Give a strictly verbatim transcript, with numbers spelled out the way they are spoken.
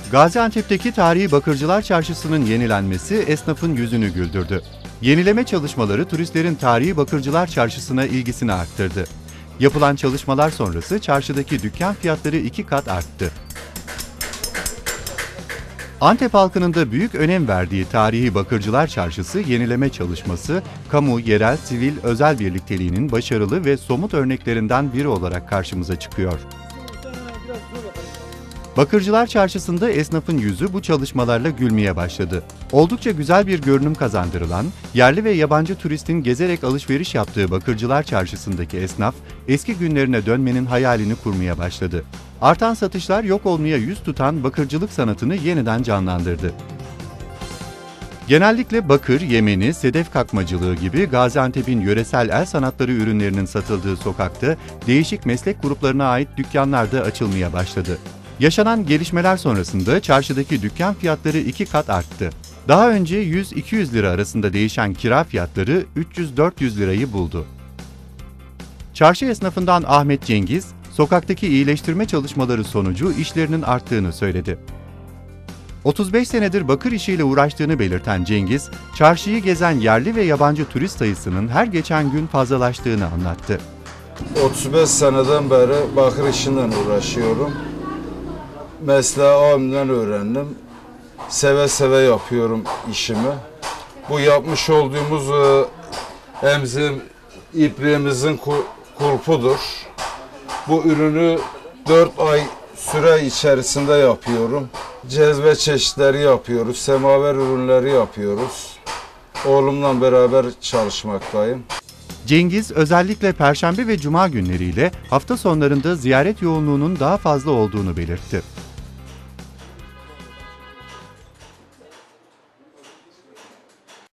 Gaziantep'teki tarihi Bakırcılar Çarşısı'nın yenilenmesi esnafın yüzünü güldürdü. Yenileme çalışmaları turistlerin tarihi Bakırcılar Çarşısı'na ilgisini arttırdı. Yapılan çalışmalar sonrası çarşıdaki dükkan fiyatları iki kat arttı. Antep halkının da büyük önem verdiği tarihi Bakırcılar Çarşısı yenileme çalışması, kamu, yerel, sivil, özel birlikteliğinin başarılı ve somut örneklerinden biri olarak karşımıza çıkıyor. Bakırcılar Çarşısı'nda esnafın yüzü bu çalışmalarla gülmeye başladı. Oldukça güzel bir görünüm kazandırılan, yerli ve yabancı turistin gezerek alışveriş yaptığı Bakırcılar Çarşısı'ndaki esnaf, eski günlerine dönmenin hayalini kurmaya başladı. Artan satışlar yok olmaya yüz tutan bakırcılık sanatını yeniden canlandırdı. Genellikle bakır, yemeni, sedef kakmacılığı gibi Gaziantep'in yöresel el sanatları ürünlerinin satıldığı sokakta değişik meslek gruplarına ait dükkanlar da açılmaya başladı. Yaşanan gelişmeler sonrasında çarşıdaki dükkan fiyatları iki kat arttı. Daha önce yüz iki yüz lira arasında değişen kira fiyatları üç yüz dört yüz lirayı buldu. Çarşı esnafından Ahmet Cengiz, sokaktaki iyileştirme çalışmaları sonucu işlerinin arttığını söyledi. otuz beş senedir bakır işiyle uğraştığını belirten Cengiz, çarşıyı gezen yerli ve yabancı turist sayısının her geçen gün fazlalaştığını anlattı. otuz beş seneden beri bakır işinden uğraşıyorum. Mesleği abimden öğrendim. Seve seve yapıyorum işimi. Bu yapmış olduğumuz e, emzim ipliğimizin kulpudur. Bu ürünü dört ay süre içerisinde yapıyorum. Cezve çeşitleri yapıyoruz, semaver ürünleri yapıyoruz. Oğlumla beraber çalışmaktayım. Cengiz özellikle Perşembe ve Cuma günleriyle hafta sonlarında ziyaret yoğunluğunun daha fazla olduğunu belirtti.